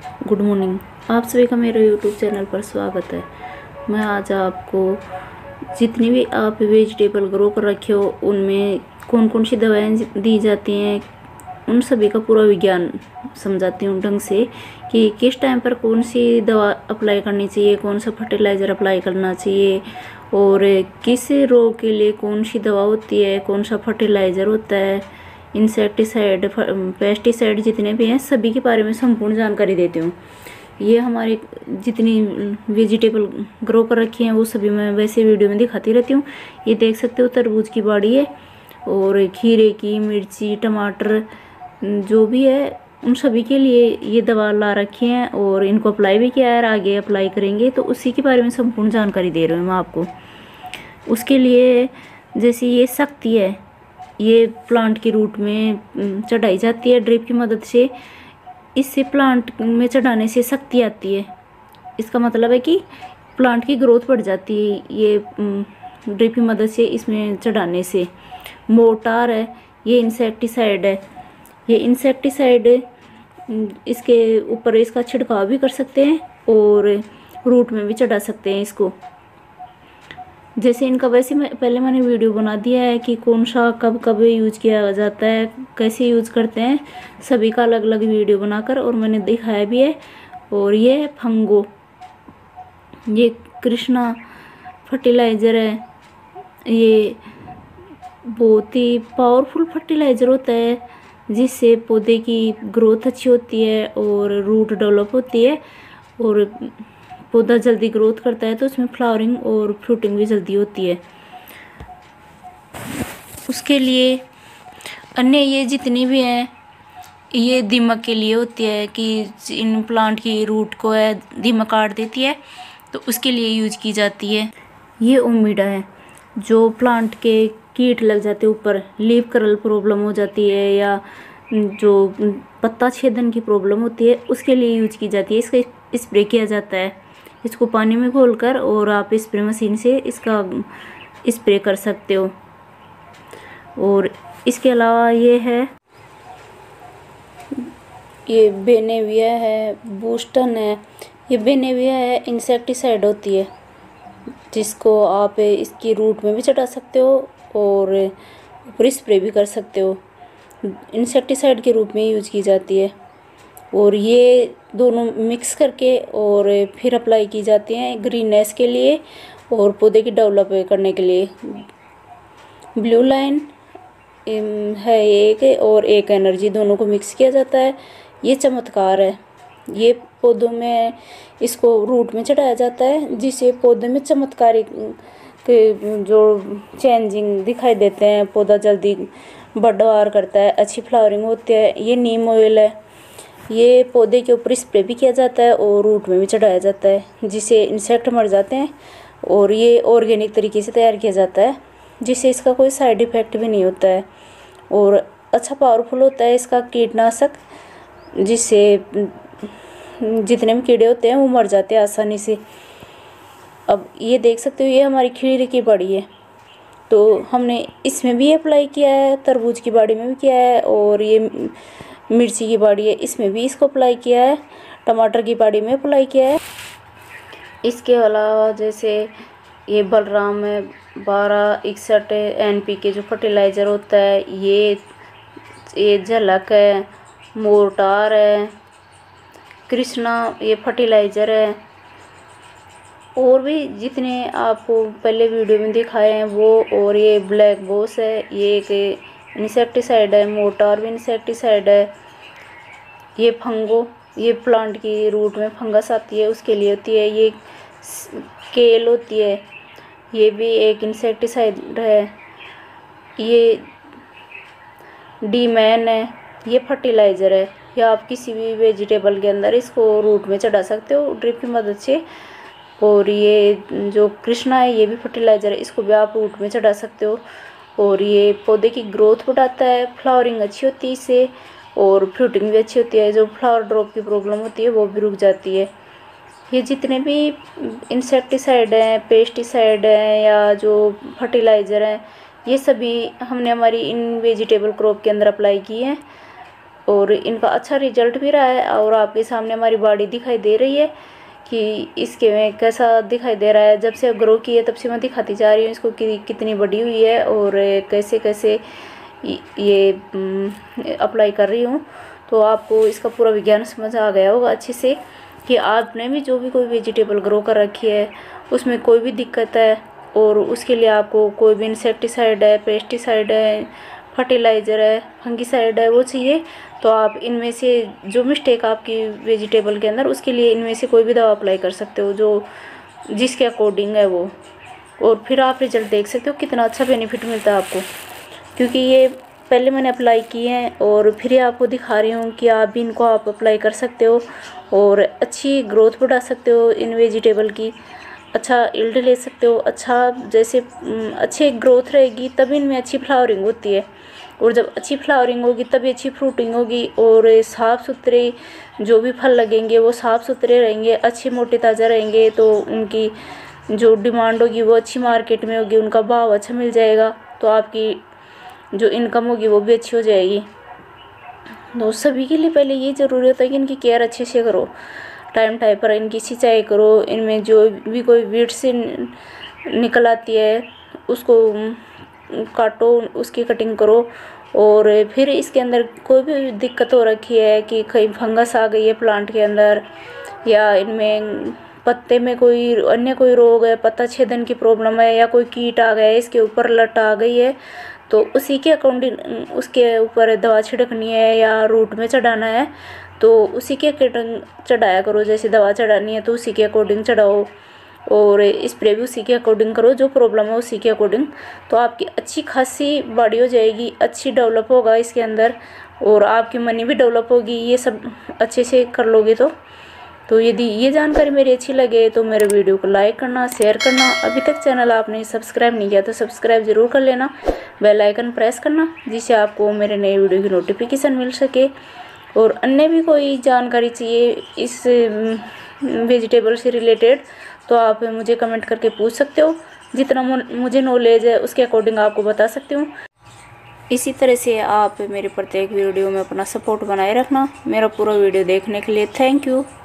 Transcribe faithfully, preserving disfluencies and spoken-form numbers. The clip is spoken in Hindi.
Good morning. आप सभी का मेरे यूट्यूब चैनल पर स्वागत है। मैं आज आपको जितनी भी आप वेजिटेबल ग्रो कर रखे हो उनमें कौन कौन सी दवाएं दी जाती हैं उन सभी का पूरा विज्ञान समझाती हूँ ढंग से कि किस टाइम पर कौन सी दवा अप्लाई करनी चाहिए, कौन सा फर्टिलाइज़र अप्लाई करना चाहिए और किस रोग के लिए कौन सी दवा होती है, कौन सा फर्टिलाइज़र होता है, इंसेक्टिसाइड, पेस्टिसाइड जितने भी हैं सभी के बारे में संपूर्ण जानकारी देती हूँ। ये हमारी जितनी वेजिटेबल ग्रो कर रखी हैं वो सभी मैं वैसे वीडियो में दिखाती रहती हूँ। ये देख सकते हो तरबूज की बाड़ी है और खीरे की, मिर्ची, टमाटर जो भी है उन सभी के लिए ये दवा ला रखी है और इनको अप्लाई भी किया है और आगे अप्लाई करेंगे, तो उसी के बारे में संपूर्ण जानकारी दे रही हूँ मैं आपको। उसके लिए जैसे ये शक्ति है, ये प्लांट की रूट में चढ़ाई जाती है ड्रिप की मदद से। इससे प्लांट में चढ़ाने से शक्ति आती है। इसका मतलब है कि प्लांट की ग्रोथ बढ़ जाती है ये ड्रिप की मदद से इसमें चढ़ाने से। मोर्टार है, ये इंसेक्टिसाइड है। ये इंसेक्टिसाइड इसके ऊपर इसका छिड़काव भी कर सकते हैं और रूट में भी चढ़ा सकते हैं इसको। जैसे इनका वैसे मैं पहले मैंने वीडियो बना दिया है कि कौन सा कब कब यूज किया जाता है, कैसे यूज करते हैं, सभी का अलग अलग वीडियो बनाकर और मैंने दिखाया भी है। और ये है फंगो, ये कृष्णा फर्टिलाइज़र है। ये बहुत ही पावरफुल फर्टिलाइज़र होता है जिससे पौधे की ग्रोथ अच्छी होती है और रूट डेवलप होती है और पौधा जल्दी ग्रोथ करता है, तो उसमें फ्लावरिंग और फ्रूटिंग भी जल्दी होती है। उसके लिए अन्य ये जितनी भी हैं ये दीमक के लिए होती है कि इन प्लांट की रूट को है दीमक काट देती है, तो उसके लिए यूज की जाती है। ये ओमिडा है, जो प्लांट के कीट लग जाते ऊपर, लीफ कर्ल प्रॉब्लम हो जाती है या जो पत्ता छेदन की प्रॉब्लम होती है उसके लिए यूज की जाती है। इसका स्प्रे किया जाता है, इसको पानी में घोलकर और आप स्प्रे मशीन से इसका स्प्रे कर सकते हो। और इसके अलावा ये है, ये बेनेविया है, बूस्टन है। ये बेनेविया है इंसेक्टिसाइड होती है जिसको आप इसकी रूट में भी चढ़ा सकते हो और ऊपर स्प्रे भी कर सकते हो। इंसेक्टिसाइड के रूप में यूज की जाती है और ये दोनों मिक्स करके और फिर अप्लाई की जाती हैं ग्रीननेस के लिए और पौधे की डेवलप करने के लिए। ब्लू लाइन है एक और एक एनर्जी, दोनों को मिक्स किया जाता है। ये चमत्कार है, ये पौधों में इसको रूट में चढ़ाया जाता है जिससे पौधे में चमत्कारिक के जो चेंजिंग दिखाई देते हैं, पौधा जल्दी बढ़वार करता है, अच्छी फ्लावरिंग होती है। ये नीम ऑयल है, ये पौधे के ऊपर स्प्रे भी किया जाता है और रूट में भी चढ़ाया जाता है जिससे इंसेक्ट मर जाते हैं। और ये ऑर्गेनिक तरीके से तैयार किया जाता है जिससे इसका कोई साइड इफ़ेक्ट भी नहीं होता है और अच्छा पावरफुल होता है इसका कीटनाशक, जिससे जितने भी कीड़े होते हैं वो मर जाते हैं आसानी से। अब ये देख सकते हो ये हमारी खीरे की बाड़ी है, तो हमने इसमें भी अप्लाई किया है, तरबूज की बाड़ी में भी किया है और ये मिर्ची की बाड़ी है इसमें भी इसको अप्लाई किया है, टमाटर की बाड़ी में अप्लाई किया है। इसके अलावा जैसे ये बलराम है, बारह इकसठ एन पी के जो फर्टिलाइज़र होता है, ये ये झलक है, मोर्टार है, कृष्णा ये फर्टिलाइज़र है और भी जितने आपको पहले वीडियो में दिखाए हैं वो। और ये ब्लैक बॉस है, ये एक इंसेक्टिसाइड है, मोर्टार भी इंसेक्टिसाइड है। ये फंगो, ये प्लांट की रूट में फंगस आती है उसके लिए होती है। ये केल होती है, ये भी एक इंसेक्टिसाइड है। ये डीमैन है, ये फर्टिलाइज़र है। या आप किसी भी वेजिटेबल के अंदर इसको रूट में चढ़ा सकते हो ड्रिप की मदद से। और ये जो कृष्णा है ये भी फर्टिलाइज़र है, इसको भी आप रूट में चढ़ा सकते हो और ये पौधे की ग्रोथ बढ़ाता है, फ्लावरिंग अच्छी होती है इससे और फ्रूटिंग भी अच्छी होती है। जो फ्लावर ड्रॉप की प्रॉब्लम होती है वो भी रुक जाती है। ये जितने भी इंसेक्टिसाइड हैं, पेस्टिसाइड हैं या जो फर्टिलाइज़र हैं, ये सभी हमने हमारी इन वेजिटेबल क्रॉप के अंदर अप्लाई किए हैं और इनका अच्छा रिजल्ट भी रहा है। और आपके सामने हमारी बॉडी दिखाई दे रही है कि इसके में कैसा दिखाई दे रहा है। जब से ग्रो की है तब से मैं दिखाती जा रही हूँ इसको कि कितनी बड़ी हुई है और कैसे कैसे ये अप्लाई कर रही हूँ। तो आपको इसका पूरा विज्ञान समझ आ गया होगा अच्छे से कि आपने भी जो भी कोई वेजिटेबल ग्रो कर रखी है उसमें कोई भी दिक्कत है और उसके लिए आपको कोई भी इंसेक्टिसाइड है, पेस्टिसाइड है, फर्टिलाइज़र है, फंगिसाइड है, वो चाहिए तो आप इनमें से जो मिस्टेक आपकी वेजिटेबल के अंदर, उसके लिए इनमें से कोई भी दवा अप्लाई कर सकते हो जो जिसके अकॉर्डिंग है वो। और फिर आप रिजल्ट देख सकते हो कितना अच्छा बेनिफिट मिलता है आपको, क्योंकि ये पहले मैंने अप्लाई किए हैं और फिर आपको दिखा रही हूँ कि आप भी इनको आप अप्लाई कर सकते हो और अच्छी ग्रोथ बढ़ा सकते हो इन वेजिटेबल की, अच्छा यील्ड ले सकते हो। अच्छा जैसे अच्छी ग्रोथ रहेगी तभी इनमें अच्छी फ्लावरिंग होती है और जब अच्छी फ्लावरिंग होगी तभी अच्छी फ्रूटिंग होगी और साफ़ सुथरे जो भी फल लगेंगे वो साफ़ सुथरे रहेंगे, अच्छे मोटे ताज़ा रहेंगे। तो उनकी जो डिमांड होगी वो अच्छी मार्केट में होगी, उनका भाव अच्छा मिल जाएगा, तो आपकी जो इनकम होगी वो भी अच्छी हो जाएगी। तो सभी के लिए पहले ये ज़रूरी होता है कि इनकी केयर अच्छे से करो, टाइम टाइम पर इनकी सिंचाई करो, इनमें जो भी कोई वीड से निकल आती है उसको काटो, उसकी कटिंग करो। और फिर इसके अंदर कोई भी दिक्कत हो रखी है कि कहीं फंगस आ गई है प्लांट के अंदर या इनमें पत्ते में कोई अन्य कोई रोग है, पत्ता छेदन की प्रॉब्लम है या कोई कीट आ गया है, इसके ऊपर लट आ गई है, तो उसी के अकॉर्डिंग उसके ऊपर दवा छिड़कनी है या रूट में चढ़ाना है तो उसी के अकॉर्डिंग चढ़ाया करो। जैसे दवा चढ़ानी है तो उसी के अकॉर्डिंग चढ़ाओ और स्प्रे भी उसी के अकॉर्डिंग करो, जो प्रॉब्लम है उसी के अकॉर्डिंग। तो आपकी अच्छी खासी बॉडी हो जाएगी, अच्छी डेवलप होगा इसके अंदर और आपकी मनी भी डेवलप होगी, ये सब अच्छे से कर लोगे तो। तो यदि ये जानकारी मेरी अच्छी लगे तो मेरे वीडियो को लाइक करना, शेयर करना। अभी तक चैनल आपने सब्सक्राइब नहीं किया तो सब्सक्राइब ज़रूर कर लेना, बेल आइकन प्रेस करना जिससे आपको मेरे नए वीडियो की नोटिफिकेशन मिल सके। और अन्य भी कोई जानकारी चाहिए इस वेजिटेबल से रिलेटेड तो आप मुझे कमेंट करके पूछ सकते हो, जितना मुझे नॉलेज है उसके अकॉर्डिंग आपको बता सकती हूँ। इसी तरह से आप मेरे प्रत्येक वीडियो में अपना सपोर्ट बनाए रखना। मेरा पूरा वीडियो देखने के लिए थैंक यू।